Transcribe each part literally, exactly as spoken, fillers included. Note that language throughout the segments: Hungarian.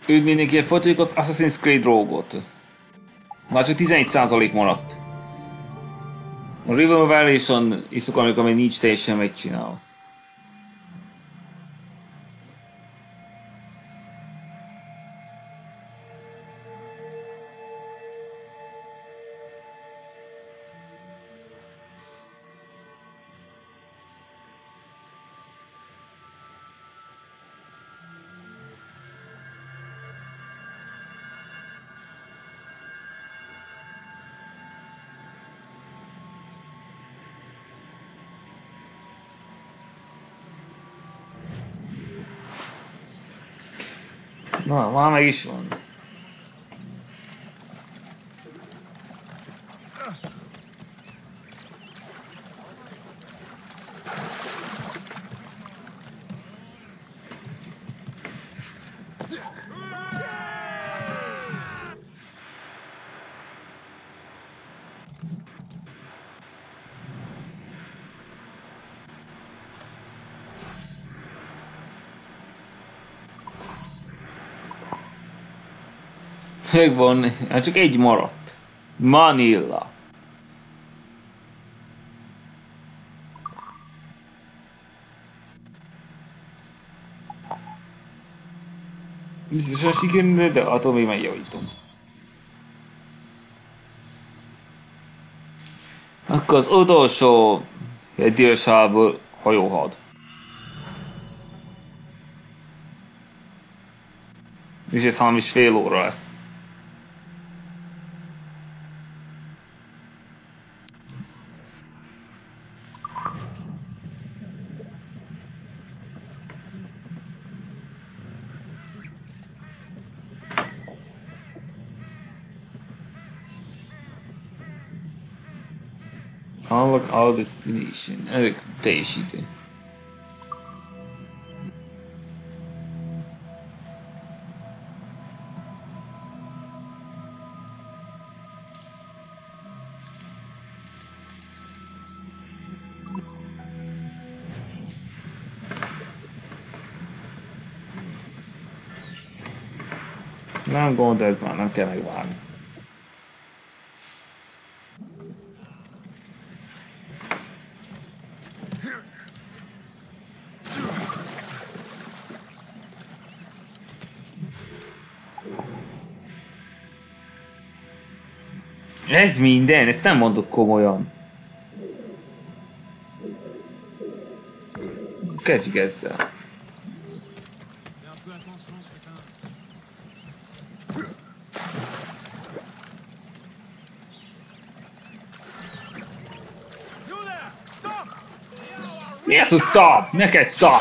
Őt mindenkiért folytatjuk az Assassin's Creed Rogue-ot. Már csak tizenegy százalék maradt. A River Valley-son iszok, amikor még nincs teljesen megcsinálva. Na, már meg is van. Megvan, hát csak egy maradt. Manila. Biztosan sikerül, de attól még megjavítom. Akkor az utolsó idősából hajóhad. És ez három és fél óra lesz. Unlock all destination. Ezek teljesítő. Nem gond, ez már nem kell megvárni. Ez minden, ezt nem mondok komolyan. Kezdjük ezzel. Mi az a stop? Neked stop!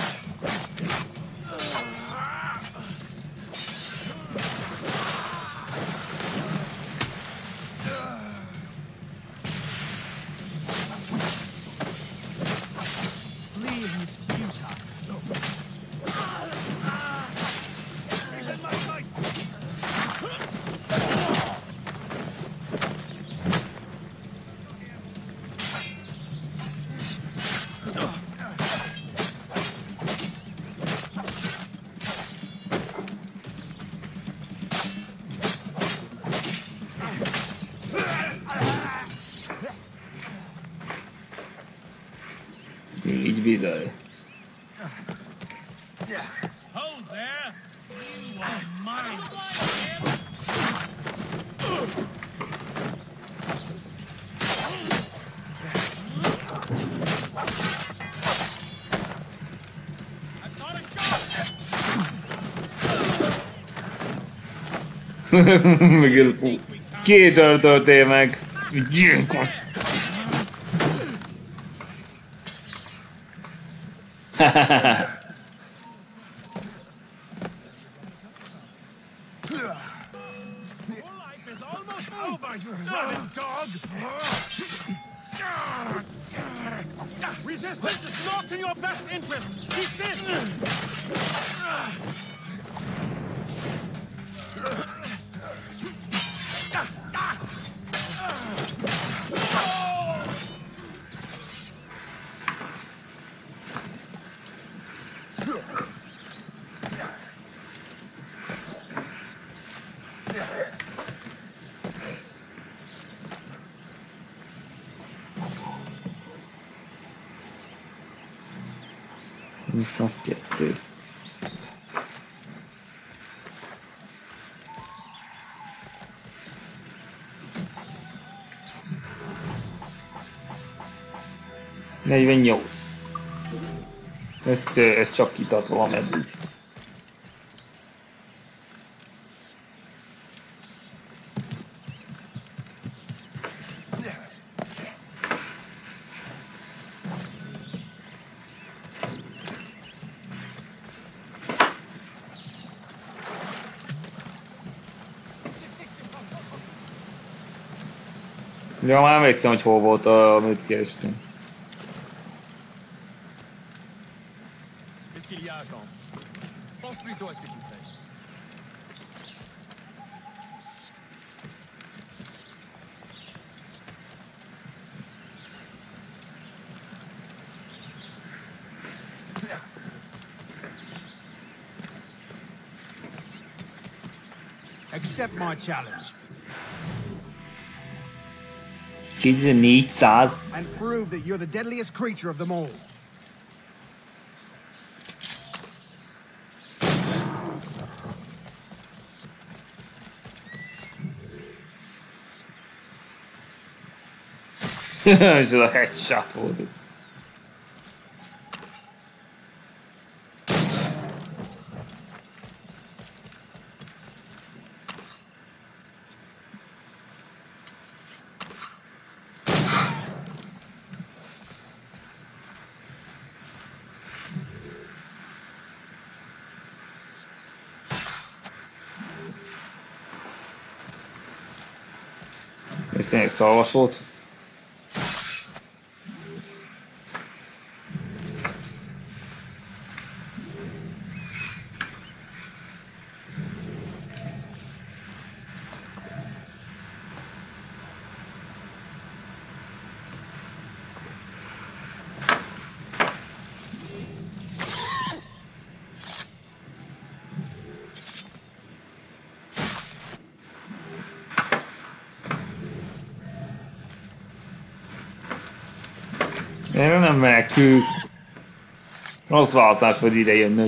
Így bizony. Hold there. You are mine. Megint két öltöltél meg. Gyilkos. Resistance is not in your best interest. Resist! nyolcszázkettő. negyvennyolc. Ez, ez csak kitart valameddig. Ja, már emlékszem, hogy hol volt, amit kerestünk. Qu'est-ce qu'il y a, Jean? Pense plutôt à ce que tu fais. Accept my challenge kétezer-négyszáz. and prove that you're the deadliest creature of them all. Ez a headshot volt ez. Ez tényleg szalvas volt. Erre nem menekül. Rossz választás, hogy ide jönnöd.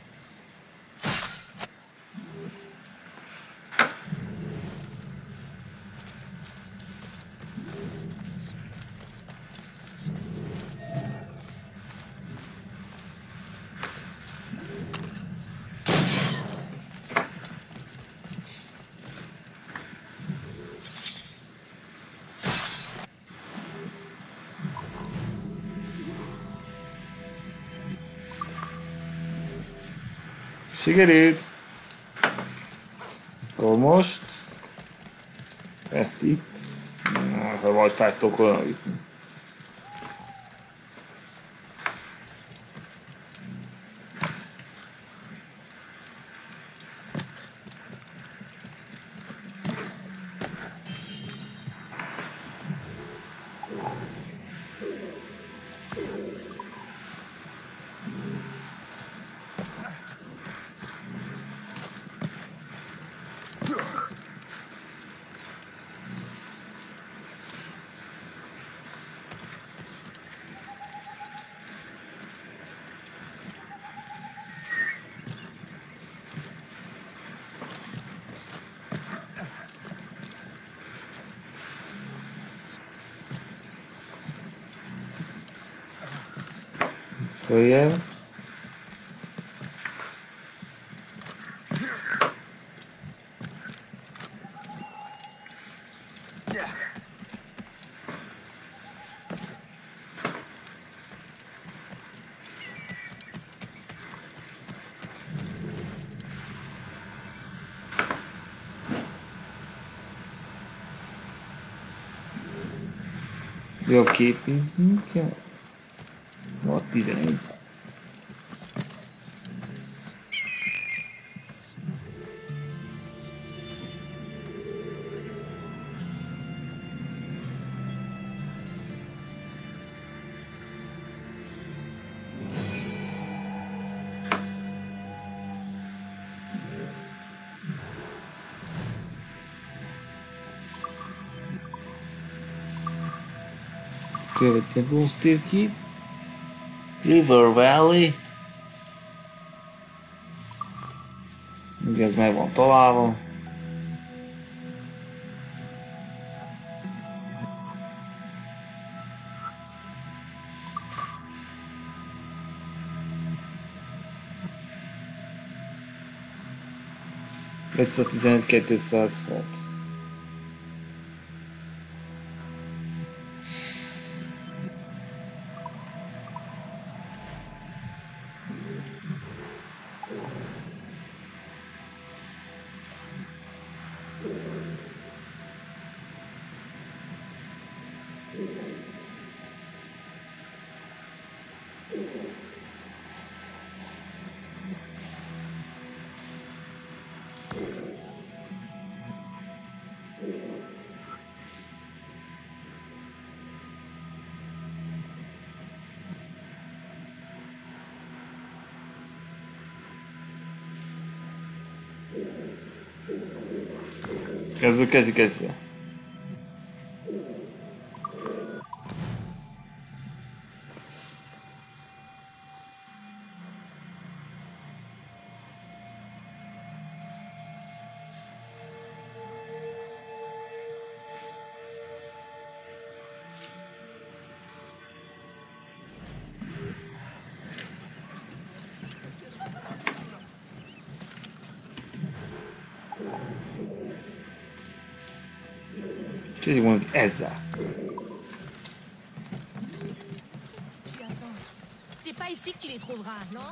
Sikerült. Akkor most ezt itt, ha vagy fel tudok oda jutni. Följebb. Jobb képünk kell. Volt tizenegy. Következő boss-térkép. River Valley. Ugye ez meg van találva. ötszáztizenöt kétszázhat. Kezdjük, kezdjük, kezdjük. Kezdjük mondjuk ezzel. C'est pas ici que tu les trouveras, non?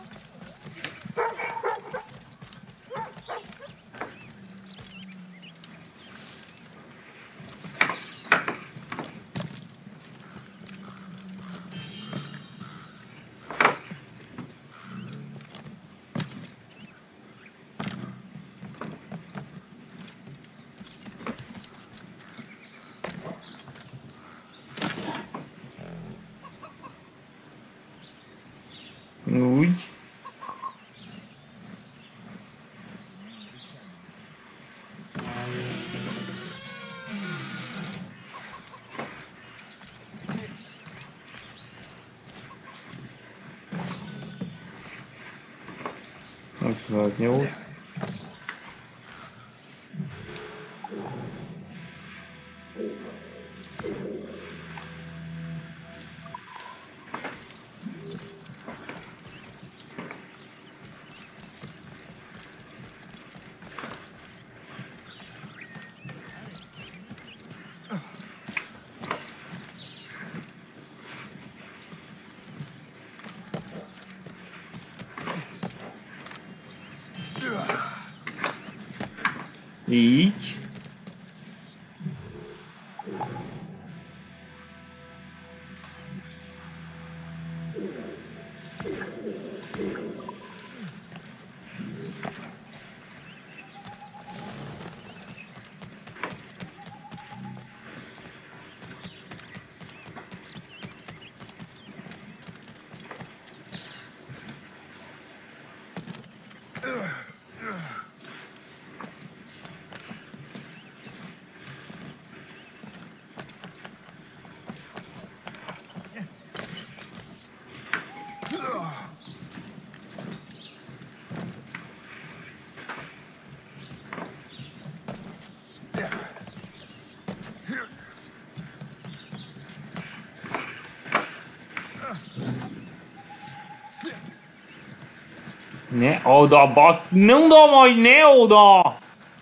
Úgy. hatszáznyolc. Így. Ne oda, basz! Não dá mais, ne oda!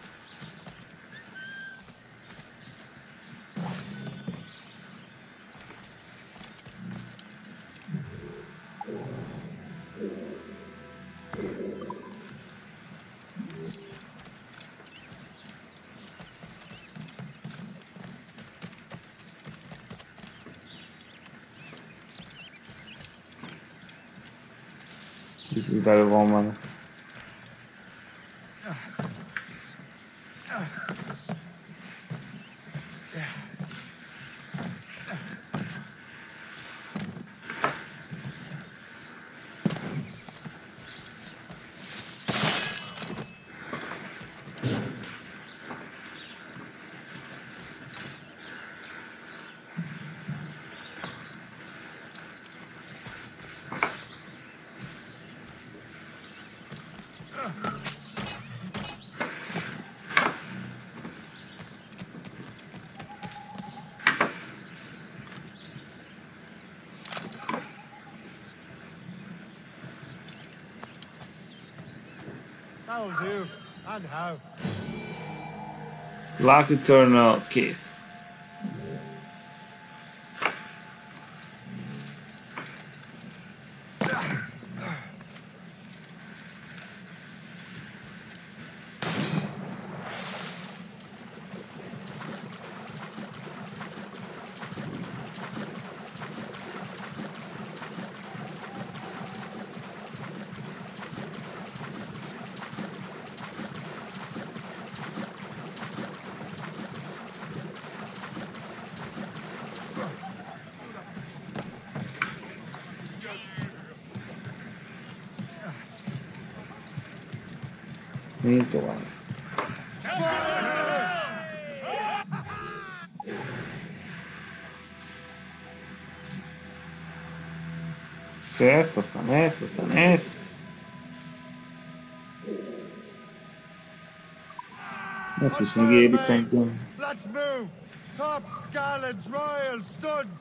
Biztos belül van van. That'll do. And how? Lucky Eternal kész. Még tovább. Szóval ezt, aztán ezt, aztán ezt. Ezt is még éri szerintem. Let's move! Tops, gallants, royals, studs!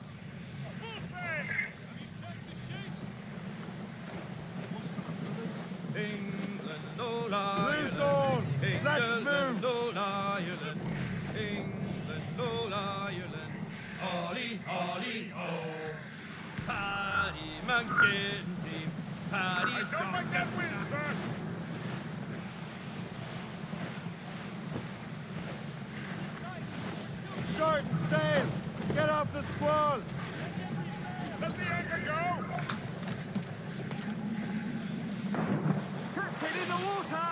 England, no lie. Loose all! Let's England, move! no lie. England, no lie. Ollie, Ollie, oh. Paddy McGinty, Paddy Don't make that win, sir! Short sail! Get off the squall! Let the anchor go! Get in the water!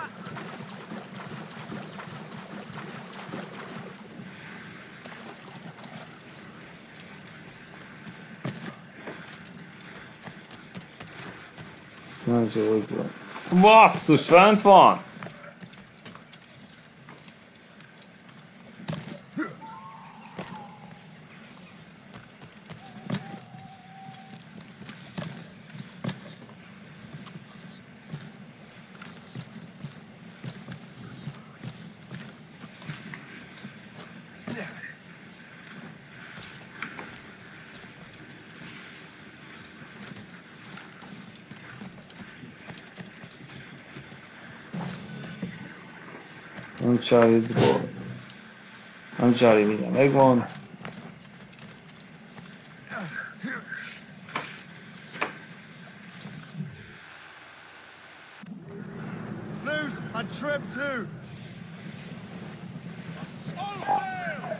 Nem csak úgy van. Basszus, fent van! Uncharted-ból. Uncharted igen, megvan. Loose and trim too! All sail!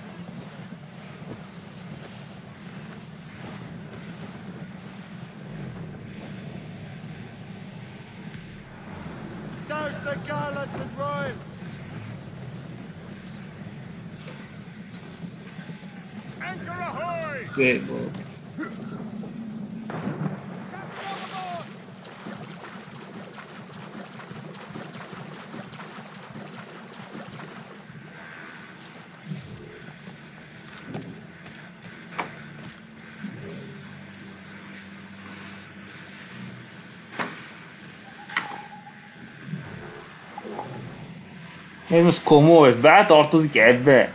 Douse the gallants and royals! Anchor ahoy! Szép volt. Ez most komoly, ez beletartozik ebbe?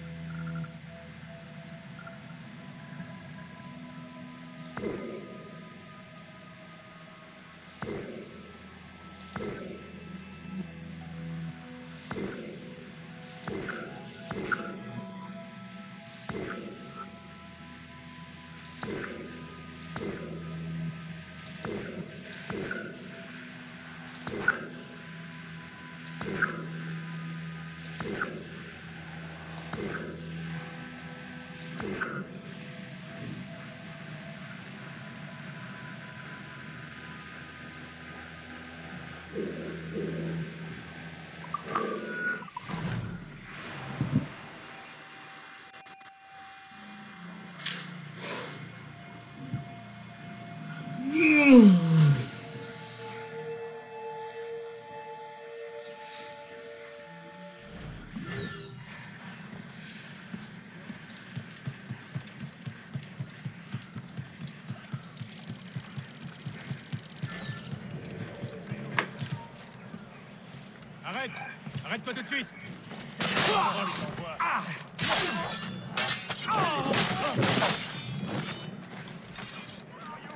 Arrête! Arrête-toi tout de suite!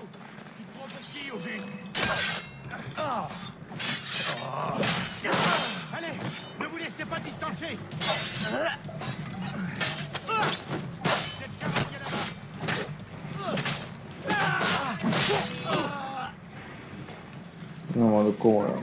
Tu prends pour qui au juste? Non vado komolyan.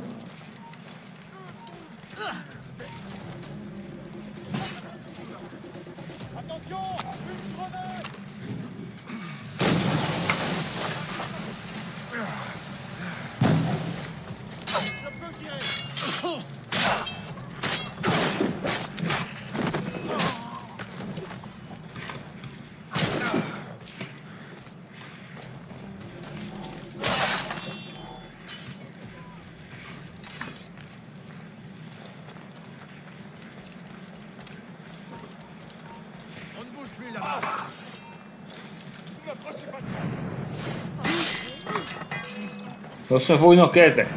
On ne bouge plus là-bas. Vous m'approchez pas trop. Lassan fújnak ezek.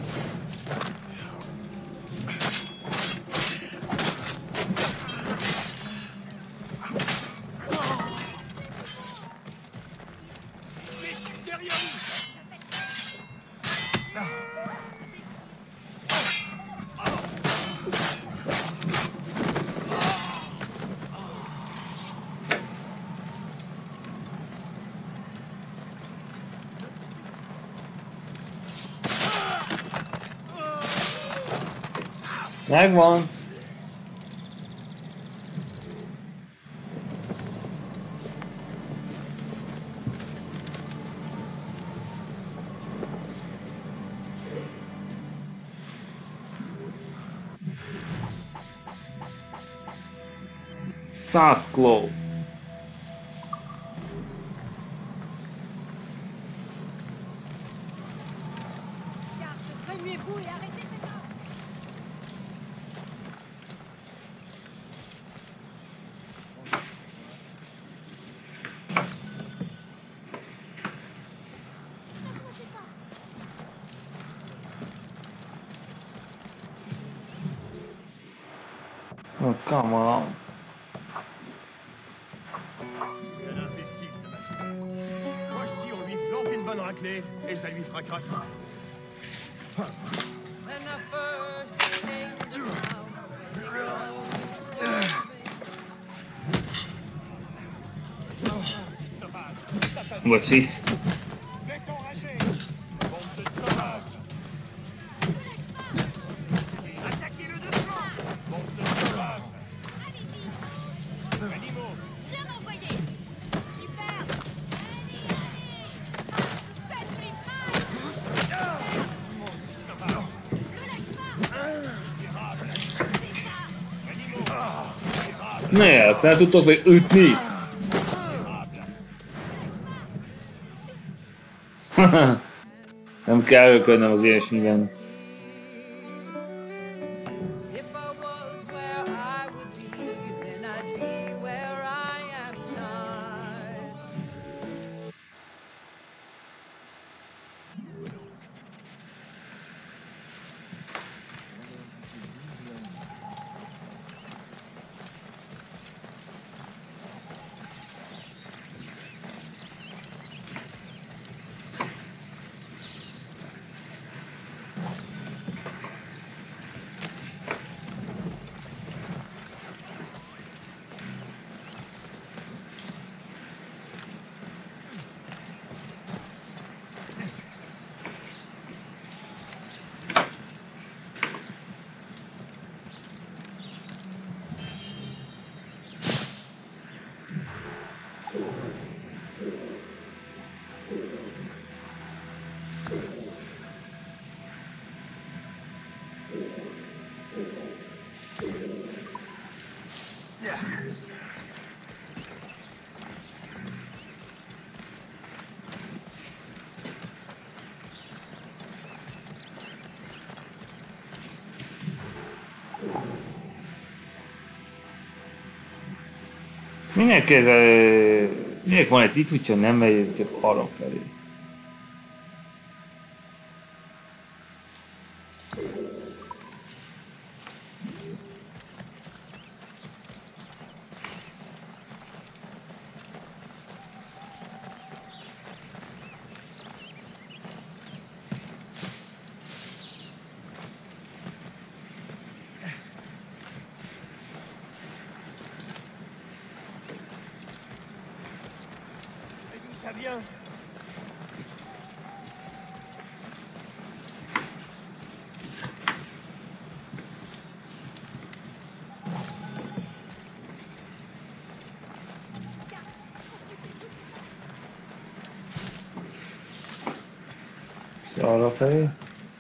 Megvan. Száz klóv. Remuez-vous et arrêtez cette arme. Oh, come on. Un imbécile de machine. Moi je dis on lui flanque une bonne raclée et ça lui fera craquer. When I first came to town, Bocsi. Béton ragé. Bande de sauvages. Attaquez-le de flanc. Bande de sauvages. Animaux. Bien envoyé. Super. Allez, allez. Faites-lui mal. Ne lâche pas. Ne, hát el tudtok még ütni. Nem kell őködnem az ilyesmiben. if I was where I would be, then I'd be where I am tonight. Minek ez a... Minek van ez itt, hogyha nem megyünk arra felé? ça vient. Arra felé.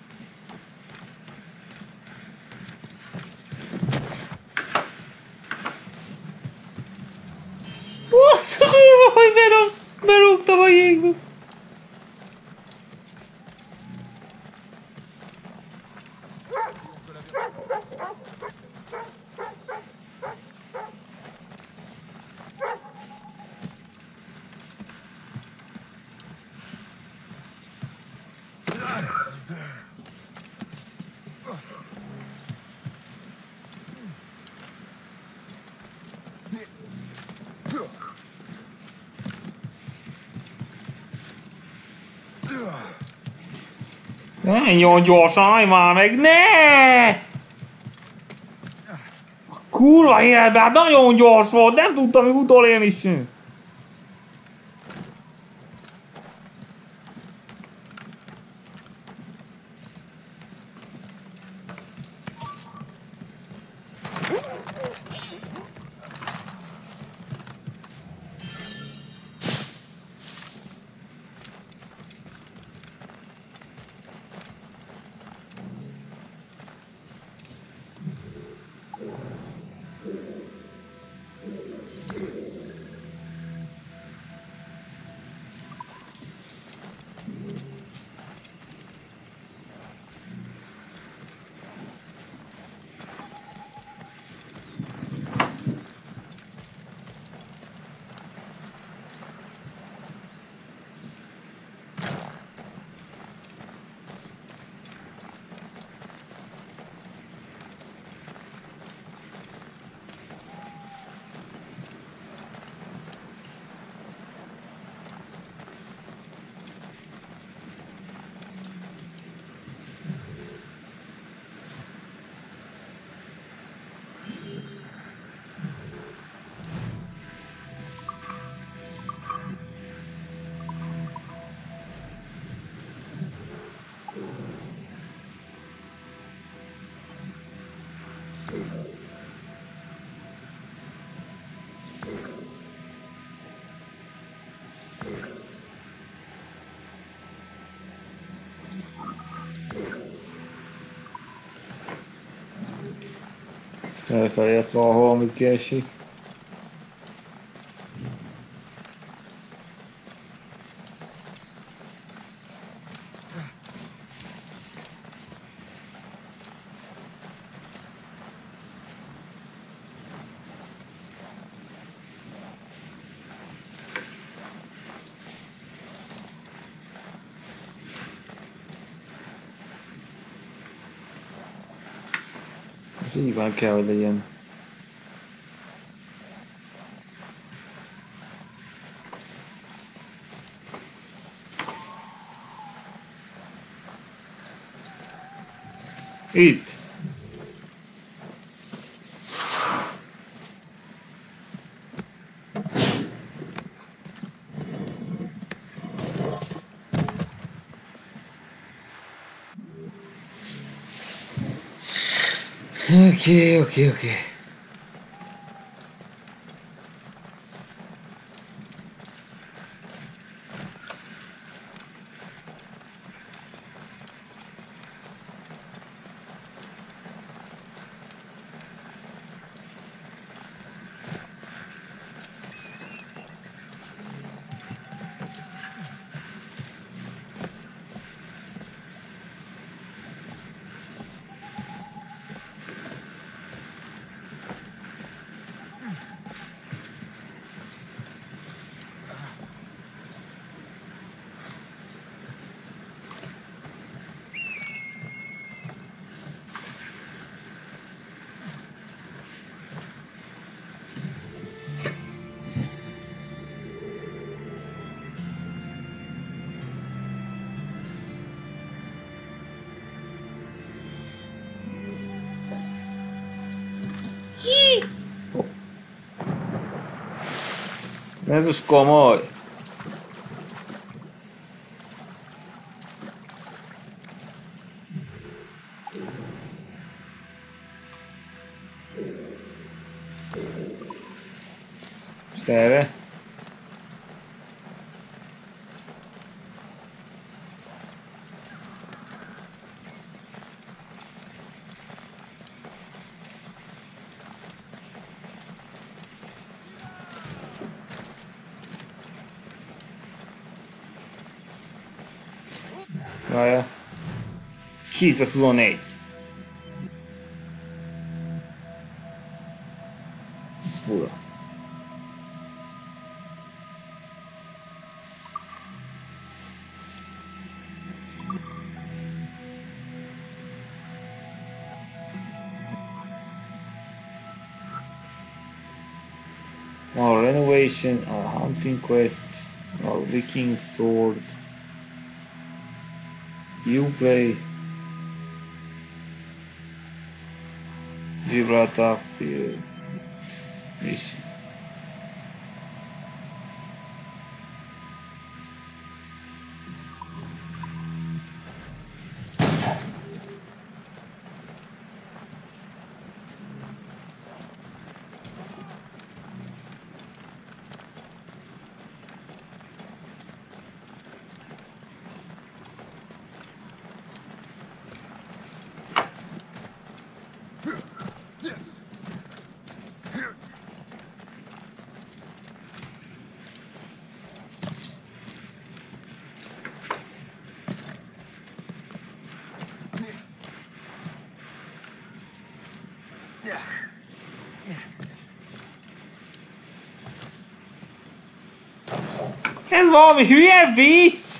Bassza, hogy berúg, berúgtam a jégbe. Nagyon gyorsan, állj már meg, ne! Kurva életben, hát nagyon gyors volt, nem tudtam még utolérni sem. Elfelejtsz valahol, amit kiesik. Ez így van kell, hogy legyen. Itt. Oké, oké, oké. Ez most komoly. Ezt erre. Várja. kétszázhuszonegy. Ez fura. Our renovation, our hunting quest, our Viking sword. You play Gibraltar Field mission. Ez valami hülye vicc!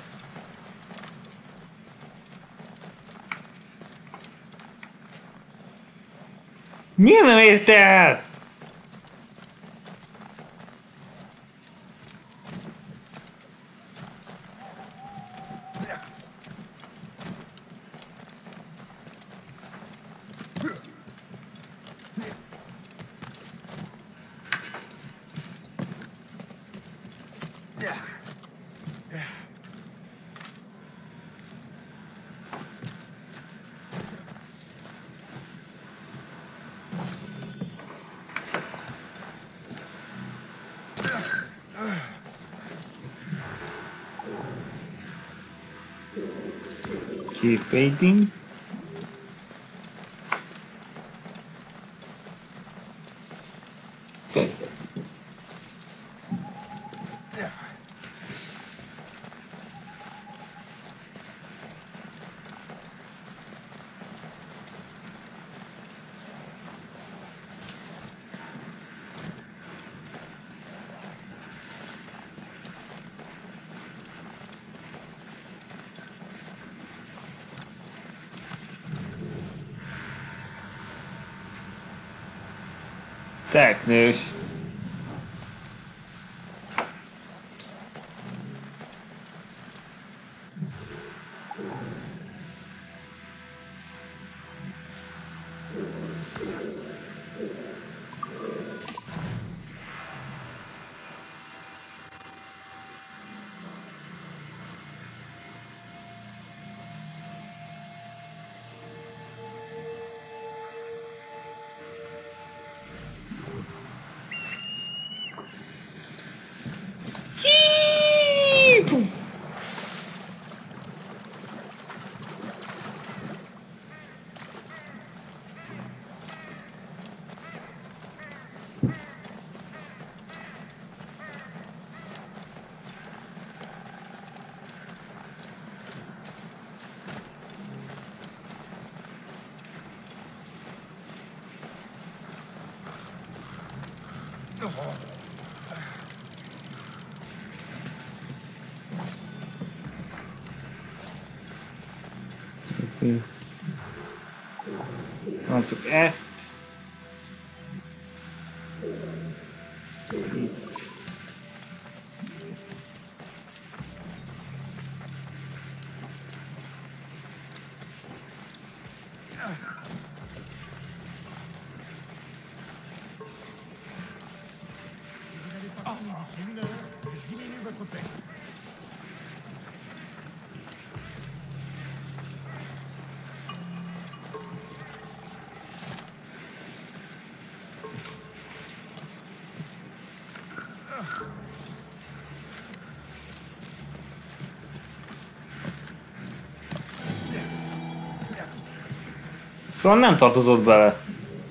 Miért nem érte el? Keep painting. Teknős. Na csak ezt. Itt. D'ici une heure, je diminue votre peine. Szóval nem tartozott bele.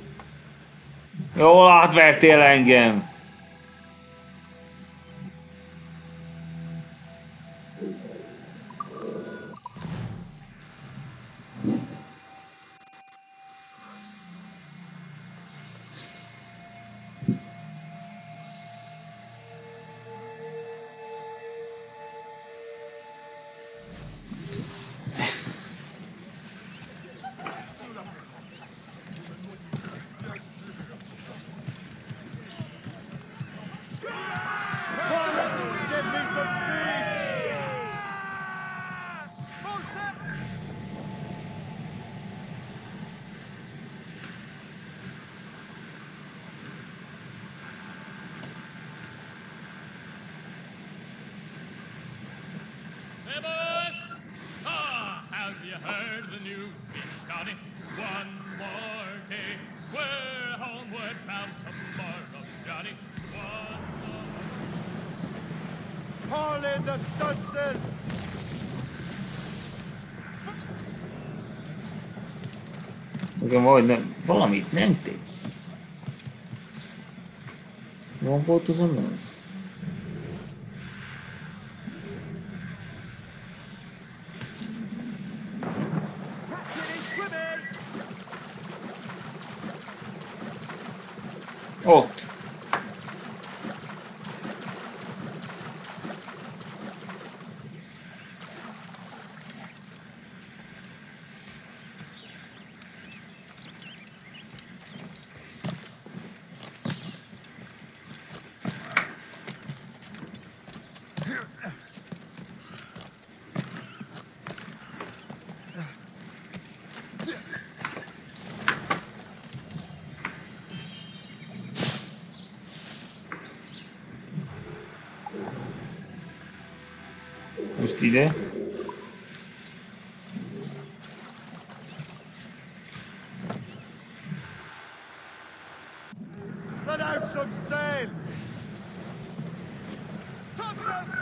Jól átvertél engem. Give me some speed! Bullshit! Hey, boys! Ah, have you heard the news, Mitch County? One more day. We're homeward bound tomorrow, Johnny. One more. Haul in the stunsails! Nekem vagy nem, valamit nem tetszik. Van pontosan az? Ott. Most ide. Let out some sail! Thompson!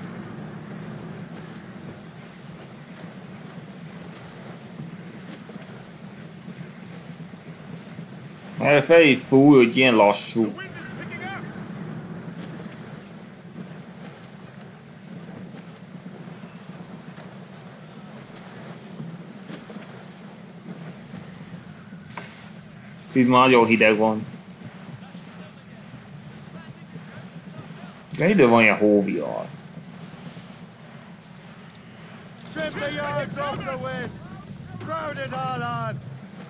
Erre felé fúj, hogy ilyen lassú. Wind is picking up! Itt már nagyon hideg van. De idő van ilyen hóvihar. Trim the yards off the wind! Crowd it all on!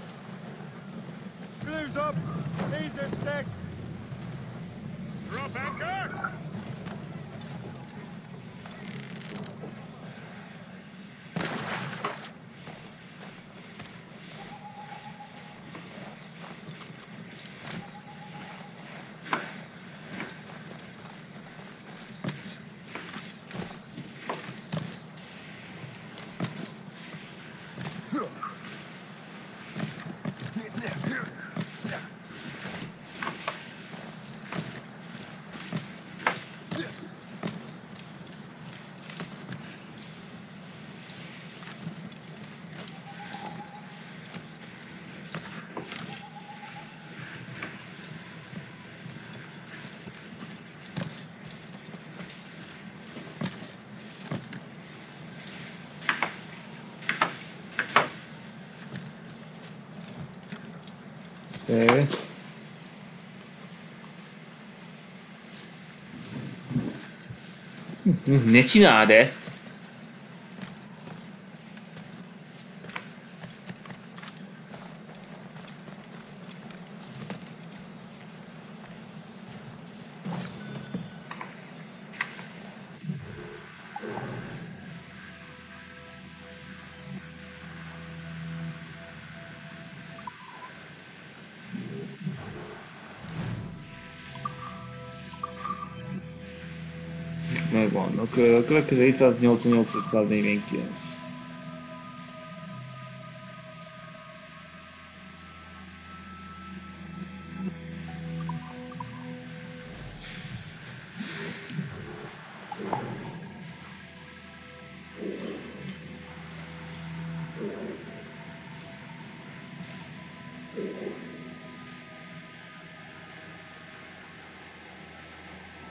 Blues up! These are sticks! Drop anchor! Stay. Ne csináld ezt! Megvannak. A következő hétszáznyolcvannyolc ötszáznegyvenkilenc.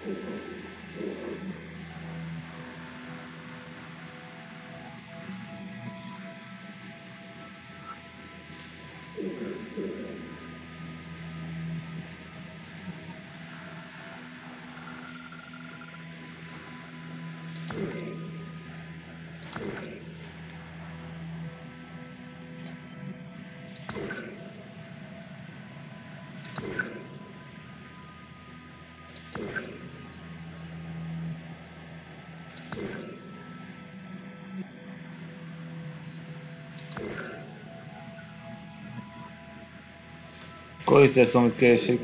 Akkor itt lesz, amit késik.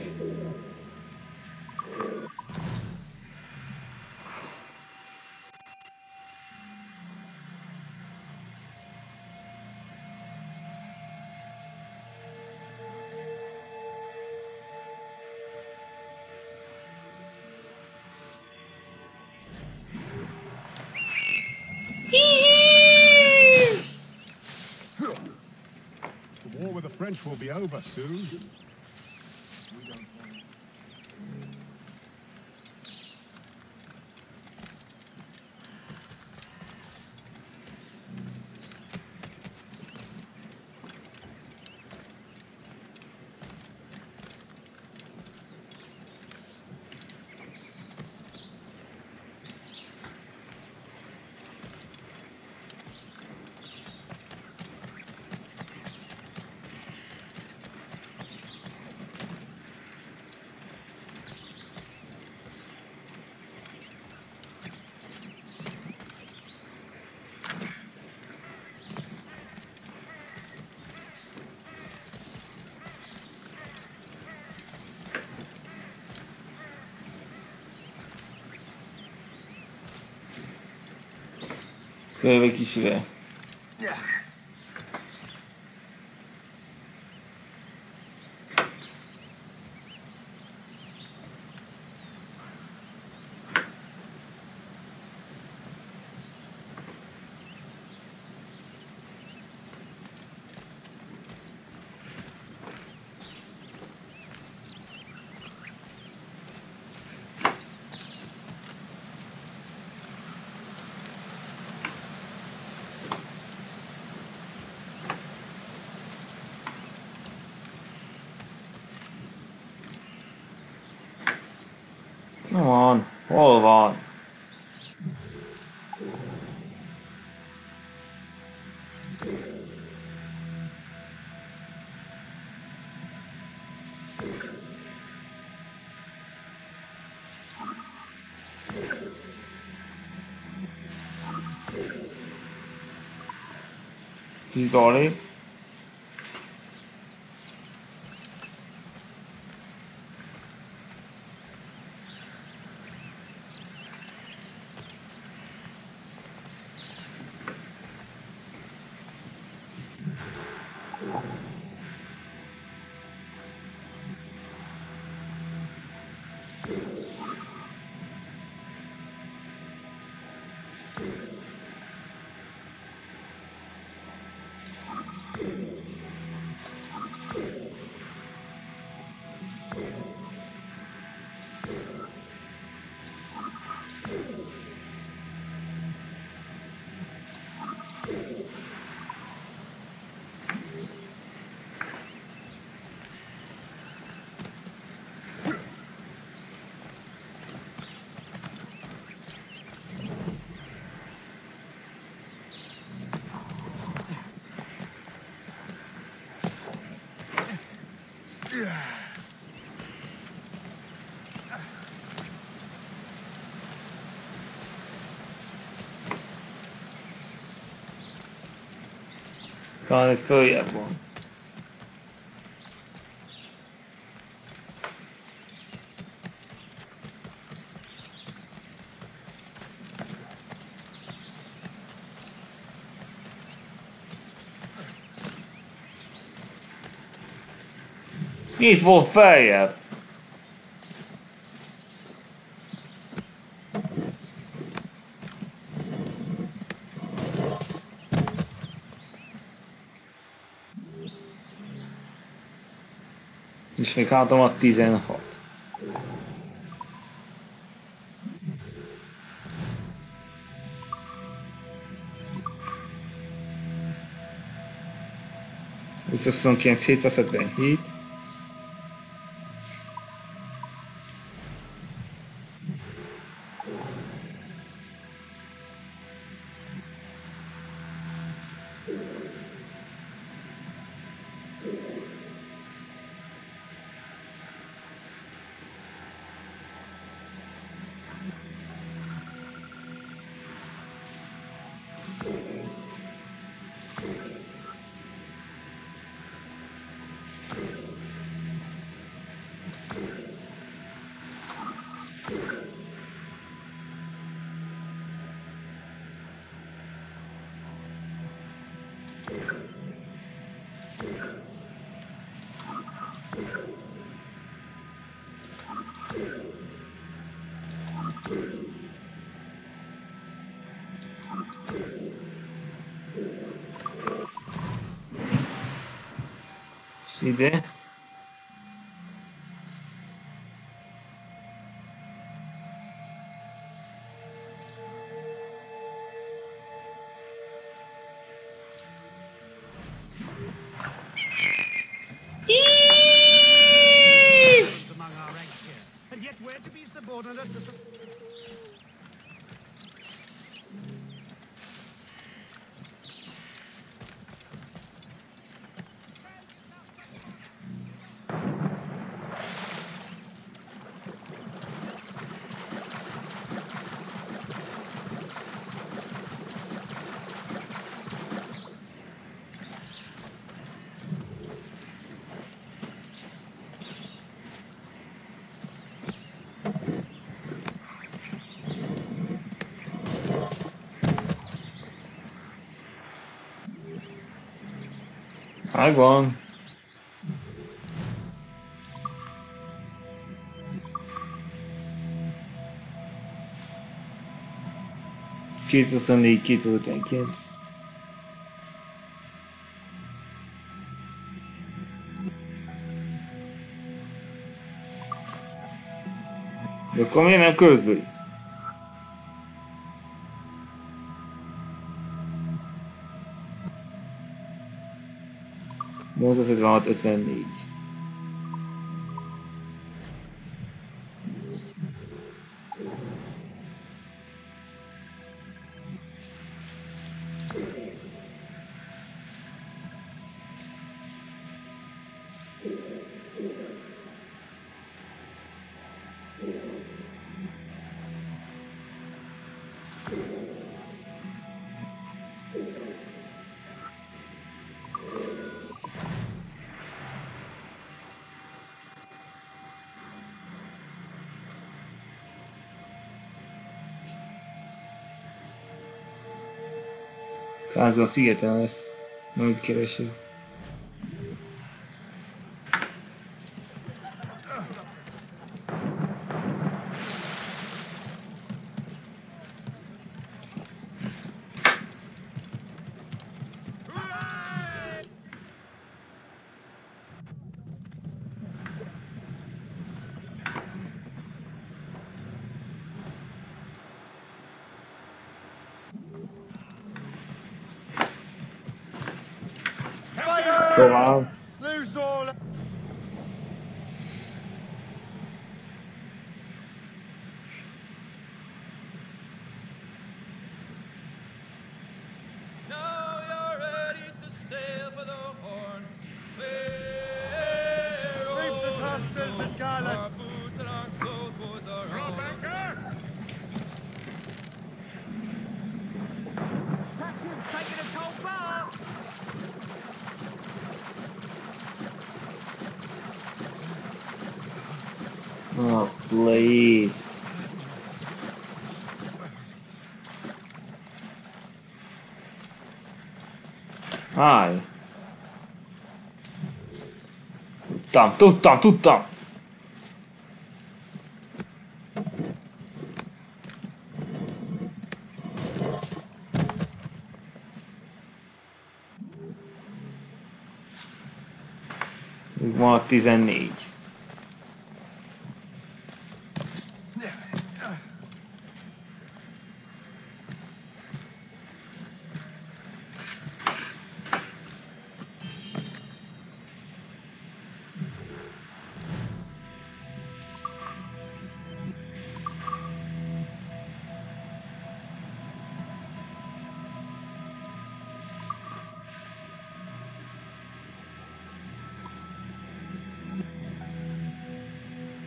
The war with the French will be over soon. Fővé kisivel. Come on, hol van? Kis Dolly. Talán egy följebb van. Itt volt feljebb. És még hátom a tizenhat. ötszázhuszonkilenc, hétszázhetvenhét. És ide. Among our ranks here, and yet we're to be subordinate to some... Megvan. kétszázhuszonnégy, kétszázötvenkilenc. De akkor miért nem közli? nyolcszázötvenhat, ötvennégy. Házban szigeten lesz, amit keresünk. Tovább. Loose all... Now you're ready to sail for the Horn. Leave the tassels and Our garlands. boots and our clothes both are Drop on. anchor! Captain's taking a cold bath! Oh, please. Állj. Tudtam, tudtam, tudtam. Még van a tizennégy.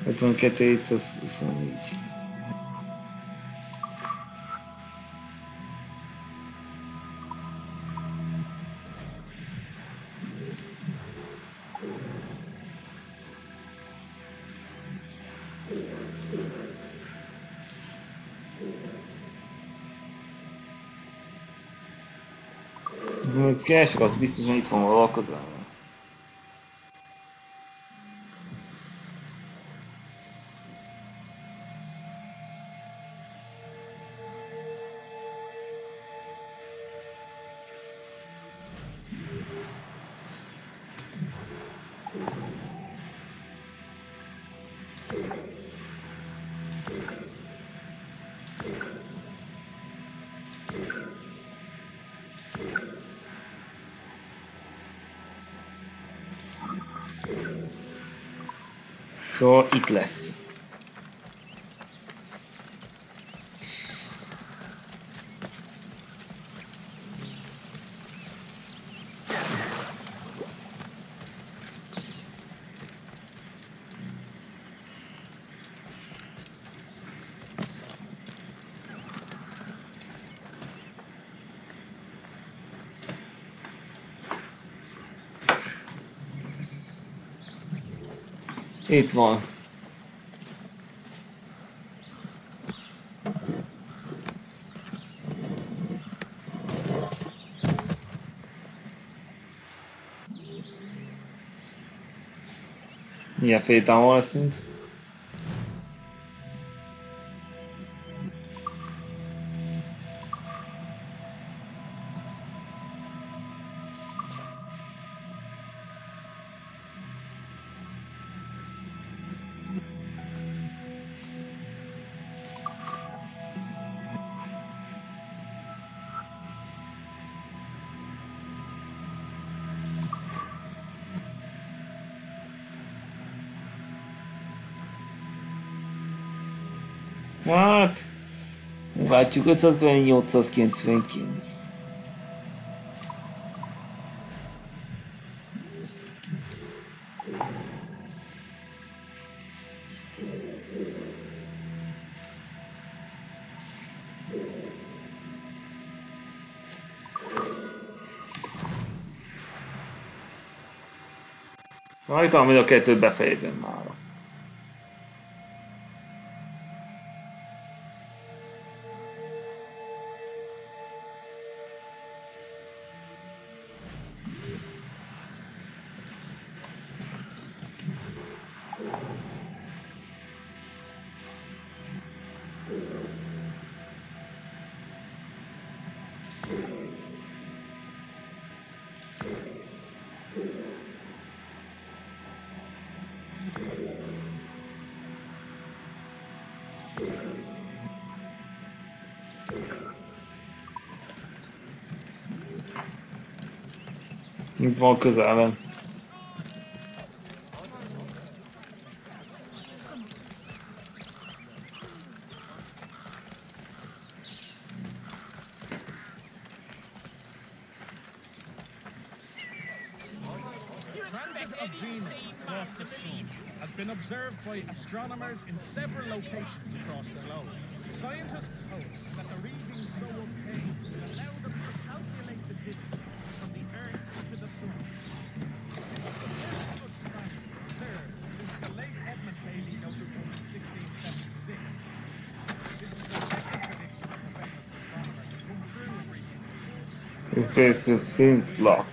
ötvenkettő hétszázhuszonnégy. Keresek, az biztosan itt van valahol közelben. Akkor itt lesz. Itt van. Milyen féltávol leszünk? Hát, látjuk ötszázötvennyolcszázkilencvenkilenc. Hajtam, hogy a kettőt befejezem már. Itt van közelben. Has been observed by astronomers in several locations across the globe. Scientists hope that the readings so obtained will allow them to calculate the distance from the Earth to the Sun. The first such fact occurred since the late Edmund Halley noted one in sixteen seventy-six. This is the second prediction of the famous astronomer to come true in recent years. Professor Flintlock.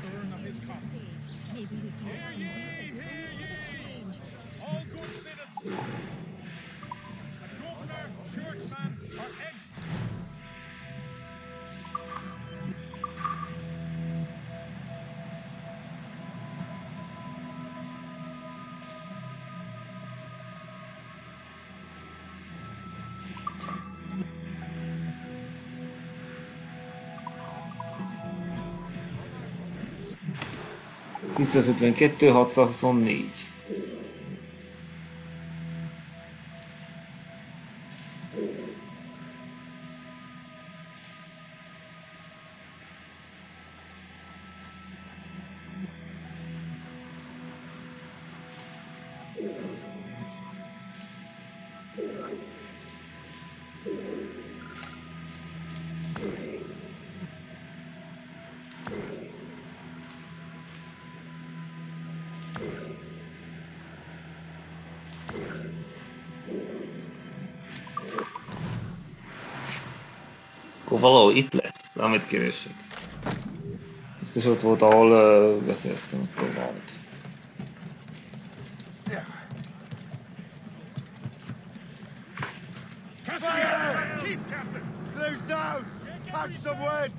hétszázötvenkettő hatszázhuszonnégy. Akkor valahol itt lesz, amit keresek. Biztos ott volt, ahol uh, beszereztem azt a valamit. Chief Captain! Blue's down! Catch some wind!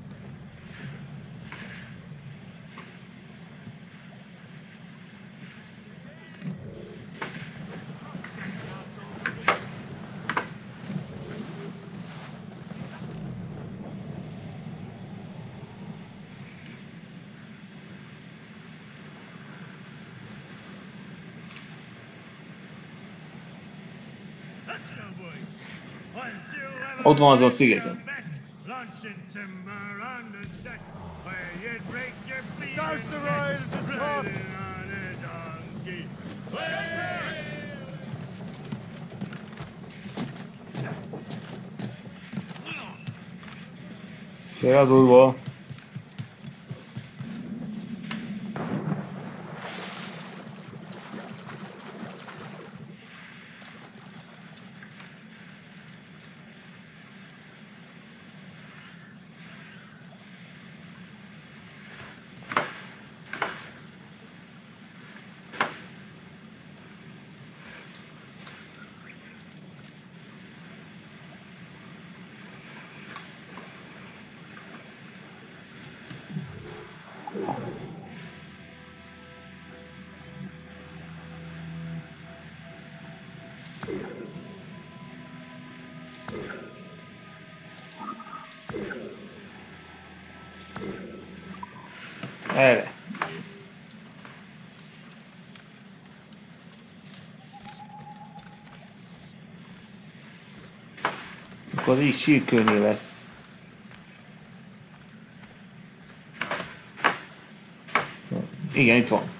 Ott van azon a szigeten. Douse the royals and tops! Felrázolva. Erre. Akkor az így sírkőnél lesz. Igen, itt van.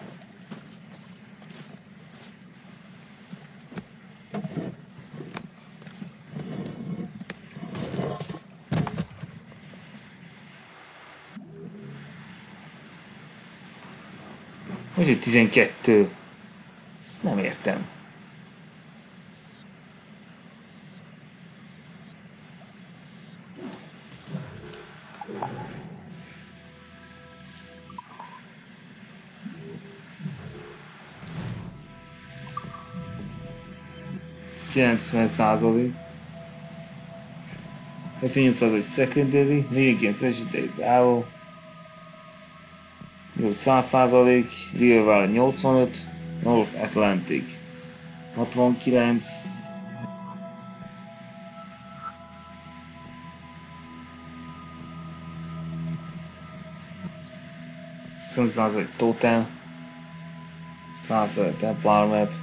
Hogy itt tizenkettő? Ezt nem értem. kilencven százalék. hetvennyolc százalék secondary, negyvenkilenc idei bravo. Jó, száz százalék, Rio Valley nyolcvanöt, North Atlantic hatvankilenc, huszonöt százalék Total, száz százalék Templar Map,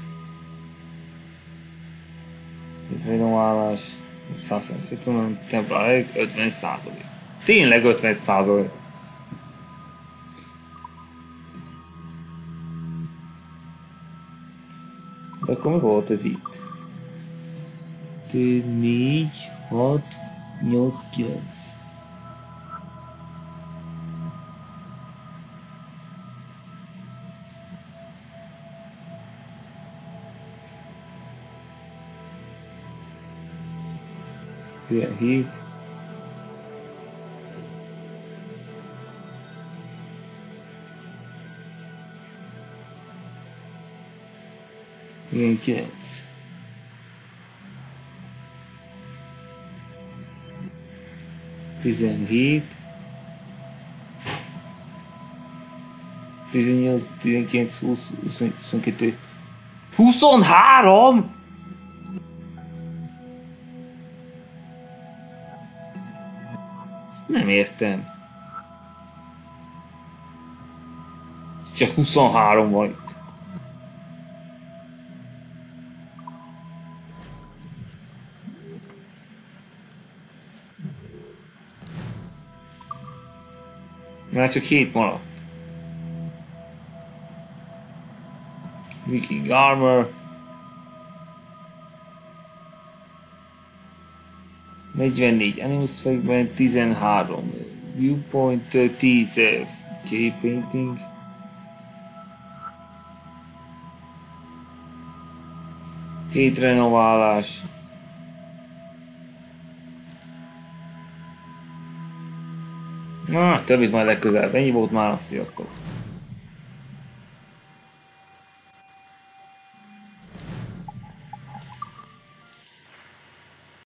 itt renoválás, száz százalék Settlement, Templar Lake, ötven százalék. Tényleg ötven százalék. De akkor mi volt ez itt? négy, hat, nyolc, kilenc. tizenhét. tizenkilenc. tizenhét. tizennyolc, tizenkilenc, húsz, huszonkettő. huszonhárom! Ezt nem értem. Csak huszonhárom van itt. Már csak hét maradt. Viking Armor. negyvennégy, Animus Effectben tizenhárom, Viewpoint tíz, K Painting. Két renoválás. Na, többit majd legközelebb. Ennyi volt már, sziasztok!